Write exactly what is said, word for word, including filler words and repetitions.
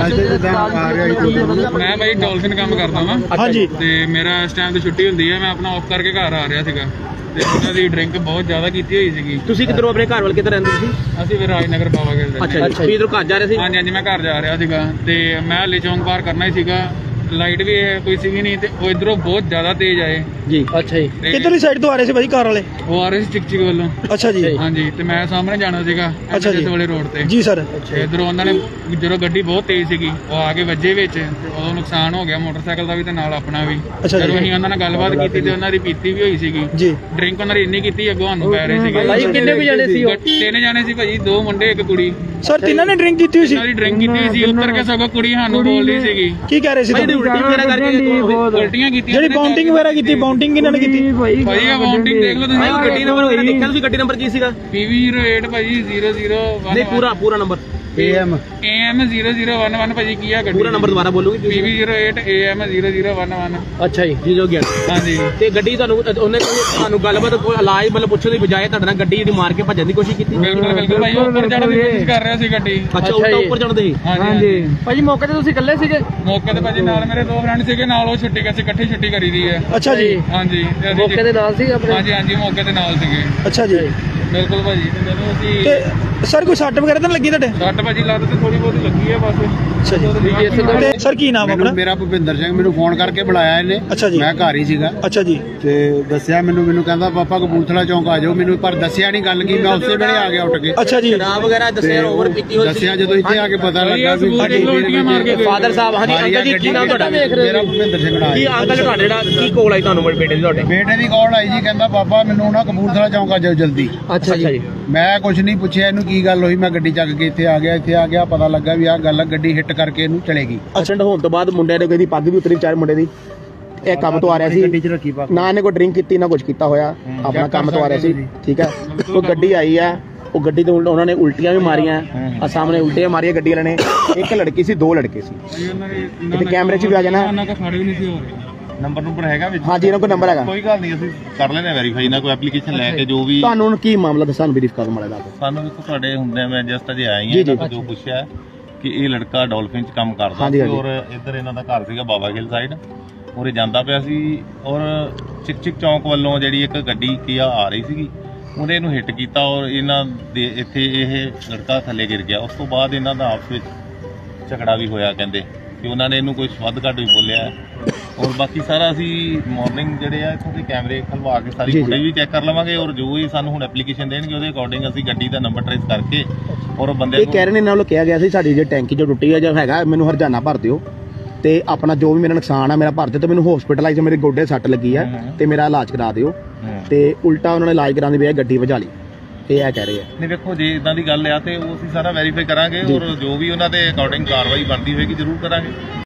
मैं भाई डॉल्फिन काम करता वा। हाँ जी। ते मेरा इस टाइम ते छुट्टी हुंदी है, मैं अपना ऑफ करके घर आ रहा सीगा ते उन्हां दी ड्रिंक बहुत ज्यादा कीती होई सीगी। ਤੁਸੀਂ ਕਿੱਧਰੋਂ ਆਪਣੇ ਘਰ ਵੱਲ ਕਿੱਧਰ ਰਹਿੰਦੇ ਸੀ? ਅਸੀਂ ਫਿਰ ਰਾਜਨਗਰ ਬਾਵਾ ਖੇਲ ਦੇ। ਅੱਛਾ ਜੀ, ਇਧਰੋਂ ਘਰ ਜਾ ਰਹੇ ਸੀ? ਹਾਂਜੀ ਹਾਂਜੀ, ਮੈਂ ਘਰ ਜਾ ਰਿਹਾ ਸੀਗਾ ਤੇ ਮੈਂ ਹਲੇ ਚੌਂਕ ਪਾਰ ਕਰਨਾ ਹੀ ਸੀਗਾ, ਲਾਈਟ ਵੀ ਕੋਈ ਸੀਗੀ ਨਹੀਂ ਤੇ ਉਹ ਇਧਰੋਂ ਬਹੁਤ ਜ਼ਿਆਦਾ ਤੇਜ਼ ਆਏ ਜੀ। ਅੱਛਾ ਜੀ, ਕਿੱਧਰਲੀ ਸਾਈਡ ਤੋਂ ਆ ਰਹੇ ਸੀ ਭਾਈ ਕਾਰ ਵਾਲੇ? ਉਹ ਆ ਰਹੇ ਸੀ ਚਿਕ ਚਿਕ ਵੱਲੋਂ। ਅੱਛਾ ਜੀ। ਹਾਂਜੀ, ਤੇ ਮੈਂ ਸਾਹਮਣੇ ਜਾਣਾ ਸੀਗਾ ਐਮਐਸ ਵਾਲੇ ਰੋਡ ਤੇ ਜੀ ਸਰ। ਇਧਰੋਂ ਉਹਨਾਂ ਨੇ ਜਦੋਂ ਗੱਡੀ ਬਹੁਤ ਤੇਜ਼ ਸੀਗੀ ਉਹ ਆ ਕੇ ਵੱਜੇ ਵਿੱਚ, ਉਦੋਂ ਨੁਕਸਾਨ ਹੋ ਗਿਆ ਮੋਟਰਸਾਈਕਲ ਦਾ ਵੀ ਤੇ ਨਾਲ ਆਪਣਾ ਵੀ। ਜਦੋਂ ਅਸੀਂ ਉਹਨਾਂ ਨਾਲ ਗੱਲਬਾਤ ਕੀਤੀ ਤੇ ਉਹਨਾਂ ਦੀ ਪੀਤੀ ਵੀ ਹੋਈ ਸੀਗੀ ਜੀ, ਡਰਿੰਕ ਉਹਨਾਂ ਦੀ ਇੰਨੀ ਕੀਤੀ ਅੱਗੋਂ ਸਾਨੂੰ ਪੈ ਰਹੇ ਸੀਗੇ। ਭਾਈ ਕਿੰਨੇ ਕੁ ਜਾਣੇ ਸੀ? ਤਿੰਨ ਜਾਣੇ ਸੀ ਭਾਜੀ, ਦੋ ਮੁੰਡੇ ਇੱਕ ਕੁੜੀ। ਸਰ ਤਿੰਨਾਂ ਨੇ ਡਰਿੰਕ ਕੀਤੀ ਹੋਈ ਸੀ? ਉਹਨਾਂ ਦੀ ਡਰਿੰਕ ਕੀਤੀ ਹੋਈ ਸੀ, ਉੱਤਰ ਕੇ ਸਗੋਂ ਕੁੜੀ ਸਾਨੂੰ ਬੋਲ ਰਹੀ ਸੀਗੀ। ਕੀ ਕਹਿ ਰਹੇ ਸੀ? ਉਲਟੀ ਵਗੈਰਾ ਕਰਕੇ ਉਲਟੀਆਂ ਕੀਤੀਆਂ। ਜਿਹੜੀ ਬਾਉਂਡਿੰਗ ਵਗੈਰਾ ਕੀਤੀ, ਬਾਉਂਡਿੰਗ ਕਿਹਨਾਂ ਨੇ ਕੀਤੀ? ਭਾਈ ਆ ਬਾਉਂਡਿੰਗ ਦੇਖ ਲਓ ਤੁਸੀਂ। ਗੱਡੀ ਨੰਬਰ ਵਗੈਰਾ ਦੇਖਿਆ ਤੁਸੀਂ? ਗੱਡੀ ਨੰਬਰ ਕੀ ਸੀਗਾ? ਪੀਵੀ ਜ਼ੀਰੋ ਏਟ ਭਾਜੀ ਜ਼ੀਰੋ ਜ਼ੀਰੋ ਇੱਕ। ਨਹੀਂ ਪੂਰਾ ਪੂਰਾ ਨੰਬਰ। ਏਐਮ ਏਐਮ ਜ਼ੀਰੋ ਜ਼ੀਰੋ ਇੱਕ ਇੱਕ ਭਾਜੀ ਕੀ ਆ ਗੱਡੀ? ਪੂਰਾ ਨੰਬਰ ਦੁਬਾਰਾ ਬੋਲੋਗੇ? PV zero eight AM zero zero ਇੱਕ ਇੱਕ। ਅੱਛਾ ਜੀ, ਜੀ ਜੋ ਗਿਆ। ਹਾਂਜੀ, ਤੇ ਗੱਡੀ ਤੁਹਾਨੂੰ ਉਹਨੇ ਤੁਹਾਨੂੰ ਗੱਲਬਾਤ ਇਲਾਜ ਮਤਲਬ ਪੁੱਛਣ ਦੀ ਬਜਾਏ ਤੁਹਾਡੇ ਨਾਲ ਗੱਡੀ ਦੀ ਮਾਰ ਕੇ ਭੱਜਣ ਦੀ ਕੋਸ਼ਿਸ਼ ਕੀਤੀ? ਬਿਲਕੁਲ ਬਿਲਕੁਲ ਭਾਈ, ਉੱਪਰ ਚੜ੍ਹਨ ਦੀ ਕੋਸ਼ਿਸ਼ ਕਰ ਰਿਹਾ ਸੀ ਗੱਡੀ। ਅੱਛਾ, ਉੱਪਰ ਚੜ੍ਹਦੇ ਸੀ? ਹਾਂਜੀ ਭਾਜੀ। ਮੌਕੇ ਤੇ ਤੁਸੀਂ ਇਕੱਲੇ ਸੀਗੇ? ਮੌਕੇ ਤੇ ਭਾਜੀ ਨਾਲ ਮੇਰੇ ਦੋ ਫਰੈਂਡ ਸੀਗੇ, ਨਾਲ ਉਹ ਛੁੱਟੀ ਅਸੀਂ ਇਕੱਠੀ ਛੁੱਟੀ ਕਰੀ ਦੀ ਹੈ। ਅੱਛਾ ਜੀ। ਹਾਂਜੀ, ਮੌਕੇ ਦੇ ਨਾਲ ਸੀ ਆਪਣੇ? ਹਾਂਜੀ ਹਾਂਜੀ, ਮੌਕੇ ਤੇ ਨਾਲ ਸੀਗੇ। ਅੱਛਾ ਜੀ, ਬਿਲਕੁਲ ਭਾਜੀ। ਤੇ ਜਦੋਂ ਅਸੀਂ ਤੇ ਸਰ ਕੋਈ ਸੱਟ ਵਗੈਰਾ ਤਾਂ ਲੱਗੀ ਤੁਹਾਡੇ? ਸੱਟ ਭਾਜੀ ਲੱਤ ਤੇ ਥੋੜੀ ਬਹੁਤੀ ਲੱਗੀ ਹੈ ਬਸ। ਅੱਛਾ ਜੀ। ਤੇ ਸਰ ਕੀ ਨਾਮ ਆਪਣਾ? ਮੇਰਾ ਭੁਪਿੰਦਰ ਸਿੰਘ। ਮੈਨੂੰ ਫੋਨ ਕਰਕੇ ਬੁਲਾਇਆ ਇਹਨੇ। ਅੱਛਾ ਜੀ। ਮੈਂ ਘਰ ਹੀ ਸੀਗਾ। ਅੱਛਾ ਜੀ। ਤੇ ਦੱਸਿਆ ਮੈਨੂੰ ਮੈਨੂੰ ਕਹਿੰਦਾ ਪਾਪਾ ਕਪੂਰਥਲਾ ਚੌਂਕ ਆ ਜਾਓ। ਮੈਨੂੰ ਪਰ ਦੱਸਿਆ ਨਹੀਂ ਗੱਲ ਕੀ, ਮੈਂ ਉਸੇ ਵੇਲੇ ਆ ਗਿਆ ਉੱਠ ਕੇ। ਅੱਛਾ ਜੀ। ਸ਼ਰਾਬ ਵਗੈਰਾ ਦੱਸਿਆ ਓਵਰ ਪੀਤੀ ਹੋਈ? ਦੱਸਿਆ ਜਦੋਂ ਇੱਥੇ ਆ ਕੇ ਪਤਾ ਲੱਗਾ ਵੀ ਉਲਟੀਆਂ ਮਾਰ ਕੇ ਫਾਦਰ ਸਾਹਿਬ। ਹਾਂਜੀ ਅੰਕਲ ਜੀ, ਕੀ ਨਾਮ ਤੁਹਾਡਾ? ਮੇਰਾ ਭੁਪਿੰਦਰ ਸਿੰਘ ਨਾਮ। ਕੀ ਅੰਕਲ ਤੁਹਾਡੇ ਜਿਹੜਾ ਕੀ ਕੋਲ ਆਈ ਤੁਹਾਨੂੰ ਬੇਟੇ ਦੀ? ਤੁਹਾਡੇ ਬੇਟੇ ਦੀ ਕਾਲ ਆਈ ਜੀ, ਕਹਿੰਦਾ ਪਾਪਾ ਮੈਨੂੰ ਨਾ ਕਪੂਰਥਲਾ ਚੌਂਕ ਆ ਜਾਓ ਜਲਦੀ। ਅੱਛਾ ਜੀ। ਮੈਂ ਕੁਝ ਨਹੀਂ ਪੁੱਛਿਆ ਇਹਨੂੰ ਕੀ ਗੱਲ ਹੋਈ, ਮੈਂ ਗੱਡੀ ਚੱਕ ਕੇ ਇੱਥੇ ਆ ਗਿਆ। ਇੱਥੇ ਆ ਗਿਆ ਪਤਾ ਲੱਗਾ ਵੀ ਆਹ ਗੱਲ ਗੱਡੀ ਹਿੱਟ ਕਰਕੇ ਇਹਨੂੰ ਚਲੇਗੀ। ਐਕਸੀਡੈਂਟ ਹੋਣ ਤੋਂ ਬਾਅਦ ਮੁੰਡਿਆਂ ਨੇ ਕਹਿੰਦੀ ਪੱਗ ਵੀ ਉਤਰੀ ਚਾਰ ਮੁੰਡੇ ਦੀ। ਇਹ ਕੰਮ ਤੋਂ ਆ ਰਿਹਾ ਸੀ, ਗੱਡੀ 'ਚ ਰੱਖੀ ਪੱਗ। ਨਾ ਇਹਨੇ ਕੋਈ ਡਰਿੰਕ ਕੀਤੀ ਨਾ ਕੁਝ ਕੀਤਾ ਹੋਇਆ, ਆਪਣਾ ਕੰਮ ਤੋਂ ਆ ਰਿਹਾ ਸੀ। ਠੀਕ ਹੈ, ਉਹ ਗੱਡੀ ਆਈ ਹੈ, ਉਹ ਗੱਡੀ ਤੋਂ ਉਹਨਾਂ ਨੇ ਉਲਟੀਆਂ ਵੀ ਮਾਰੀਆਂ। ਆ ਸਾਹਮਣੇ ਉਲਟੀਆਂ ਮਾਰੀਆਂ ਗੱਡੀ ਵਾਲੇ ਨੇ। ਇੱਕ ਲੜਕੀ ਸੀ, ਦੋ ਲੜਕੇ ਸੀ। ਤੇ ਕੈਮਰੇ 'ਚ ਵੀ ਆ ਜਾਣਾ। ਉਹਨਾਂ ਦਾ ਖੜੇ ਵੀ ਨਹੀਂ ਸੀ ਹੋ ਰਹੇ। ਨੰਬਰ ਨੰਬਰ ਹੈਗਾ ਵਿੱਚ? ਹਾਂਜੀ, ਇਹਨਾਂ ਕੋਲ ਨੰਬਰ ਹੈਗਾ। ਕੋਈ ਗੱਲ ਨਹੀਂ, ਅਸੀਂ ਕਰ ਲੈਣੇ ਵੈਰੀਫਾਈ ਨਾ ਕੋਈ ਐਪਲੀਕੇਸ਼ਨ ਲੈ ਕੇ ਜੋ ਵੀ। ਤੁਹਾਨੂੰ ਕੀ ਮਾਮਲਾ ਦੱਸਾਂ ਸਾਨੂੰ ਬਰੀਫ ਕਰ ਮਾੜਾ ਦਾ। ਸਾਨੂੰ ਦੇਖੋ ਤੁਹਾਡੇ ਹੁੰਦੇ ਮੈਂ ਜਸਟ ਅਜੇ ਆਇਆ ਹੀ ਹਾਂ, ਜੋ ਪੁੱਛਿਆ ਕਿ ਇਹ ਲੜਕਾ ਡਾਲਫਿਨ 'ਚ ਕੰਮ ਕਰਦਾ ਸੀ ਔਰ ਇੱਧਰ ਇਹਨਾਂ ਦਾ ਘਰ ਸੀਗਾ ਬਾਵਾ ਖੇਲ ਸਾਈਡ, ਉਰੇ ਜਾਂਦਾ ਪਿਆ ਸੀ ਔਰ ਚਿਕ ਚਿਕ ਚੌਂਕ ਵੱਲੋਂ ਜਿਹੜੀ ਇੱਕ ਗੱਡੀ ਕੀ ਆ ਰਹੀ ਸੀਗੀ, ਉਹਨੇ ਇਹਨੂੰ ਹਿੱਟ ਕੀਤਾ ਔਰ ਇਹਨਾਂ ਦੇ ਇੱਥੇ ਇਹ ਲੜਕਾ ਥੱਲੇ ਗਿਰ ਗਿਆ। ਉਸ ਤੋਂ ਬਾਅਦ ਇਹਨਾਂ ਦਾ ਆਪਸ ਵਿੱਚ ਝਗੜਾ ਵੀ ਹੋਇਆ, ਕਹਿੰਦੇ ਕਿ ਉਹਨਾਂ ਨੇ ਇਹਨੂੰ ਕੋਈ ਵੱਧ ਘੱਟ ਵੀ ਬੋਲਿਆ। ਔਰ ਬਾਕੀ ਸਾਰਾ ਅਸੀਂ ਮਾਰਨਿੰਗ ਜਿਹੜੇ ਆ ਇੱਥੋਂ ਦੇ ਕੈਮਰੇ ਖਲਵਾ ਕੇ ਸਾਰੀ ਫੁਟੇਜ ਵੀ ਚੈੱਕ ਕਰ ਲਵਾਂਗੇ ਔਰ ਜੋ ਵੀ ਸਾਨੂੰ ਹੁਣ ਐਪਲੀਕੇਸ਼ਨ ਦੇਣਗੇ ਉਹਦੇ ਅਕੋਰਡਿੰਗ ਅਸੀਂ ਗੱਡੀ ਦਾ ਨੰਬਰ ਟ੍ਰੇਸ ਕਰਕੇ ਔਰ ਬੰਦੇ ਇਹ ਕਹਿ ਰਹੇ ਨੇ ਨਾਲ ਕਿਹਾ ਗਿਆ ਸੀ ਸਾਡੀ ਜੇ ਟੈਂਕੀ ਜੋ ਟੁੱਟੀ ਹੈ ਜਾਂ ਹੈਗਾ ਮੈਨੂੰ ਹਰਜਾਨਾ ਭਰ ਦਿਓ ਤੇ ਆਪਣਾ ਜੋ ਵੀ ਮੇਰਾ ਨੁਕਸਾਨ ਆ ਮੇਰਾ ਭਰ ਦਿਓ ਤੇ ਮੈਨੂੰ ਹਸਪੀਟਲਾਈਜ਼ ਮੇਰੇ ਗੋਡੇ ਸੱਟ ਲੱਗੀ ਆ ਤੇ ਮੇਰਾ ਇਲਾਜ ਕਰਾ ਦਿਓ। ਤੇ ਉਲਟਾ ਉਹਨਾਂ ਨੇ ਇਲਾਜ ਕਰਾਉਣ ਦੀ ਬਜਾਏ ਗੱਡੀ ਵਜਾ ਲਈ, ਇਹ ਆ ਕਹਿ ਰਹੇ ਆ। ਨਹੀਂ ਵੇਖੋ ਜੇ ਇਦਾਂ ਦੀ ਗੱਲ ਆ ਤੇ ਉਹ ਅਸੀਂ ਸਾਰਾ ਵੈਰੀਫਾਈ ਕਰਾਂਗੇ ਔਰ ਜੋ ਵੀ ਉਹਨਾਂ ਦੇ ਅਕੋਰਡਿੰਗ ਕਾਰਵਾਈ ਬਣਦੀ ਹੋਏਗੀ ਜ਼ਰੂਰ ਕਰਾਂਗੇ।